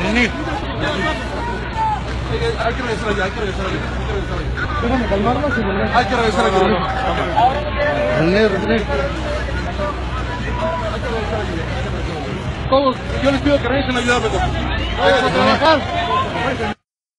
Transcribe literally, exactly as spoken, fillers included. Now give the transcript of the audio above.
René. Hay que regresar allá, hay que regresar allá. Déjame calmarnos y volver. Hay que regresar allá. René, René. Todos, yo les pido que regresen a ayudarme. Vamos a trabajar.